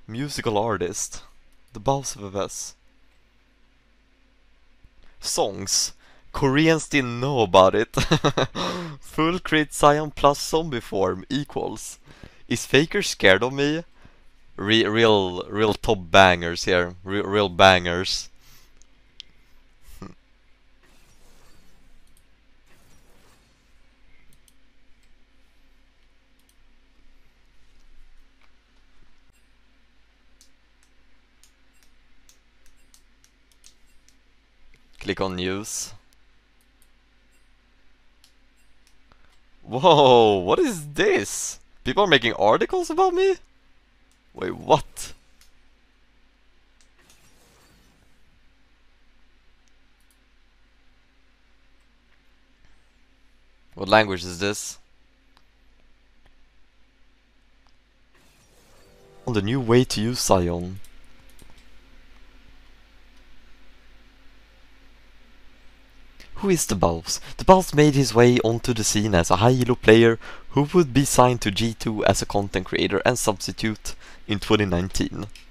Musical artist. Thebausffs. Songs. Koreans didn't know about it. Full crit Zion plus zombie form equals. Is Faker scared of me? Real top bangers here. Real bangers. Click on news. Whoa, what is this? People are making articles about me? Wait, what? What language is this? On the new way to use Zion. Who is Thebausffs? Thebausffs made his way onto the scene as a high elo player who would be signed to G2 as a content creator and substitute in 2019.